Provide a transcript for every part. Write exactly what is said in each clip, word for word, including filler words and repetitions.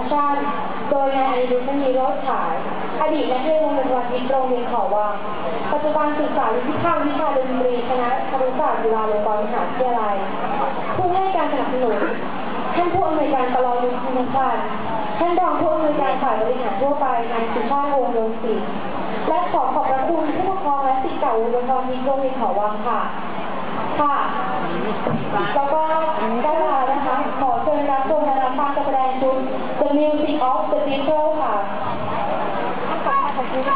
ชันโดยนายอดิศนีโรจน์ฉายอดีตนักเรียนโรงเรียนวันวิทย์โรงเรียนเขาวังปัจจุบันศึกษาอยู่ที่ภาควิชาดนตรีคณะครุศาสตร์จุฬาลงกรณ์มหาวิทยาลัยผู้ให้การสนับสนุนท่านผู้อำนวยการตลอดยุทธการท่านรองผู้อำนวยการฝ่ายบริหารทั่วไปนายสุชาติวงศ์โยนศรีและขอขอบพระคุณผู้ปกครองและศิษย์เก่าอุดรธานีโรงเรียนเขาวังค่ะค่ะแล้วก็ได้มานะคะขอเชิญรับชมและรับฟังการแสดงชุด The Music of the Beatles ค่ะขอบคุณ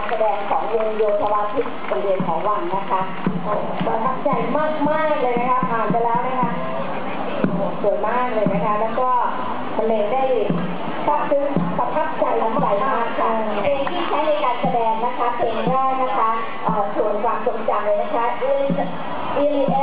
แสดงของวงโยธวาทิตโรงเรียนของวังนะคะประทับใจมากๆเลยนะคะผ่านไปแล้วนะคะสวยมากเลยนะคะแล้วก็เพลงได้ซาบซึ้งประทับใจและใจมากค่ะเพลงที่ใช้ในการแสดงนะคะเพลงแรกนะคะส่วนความทรงจำเลยนะคะ Really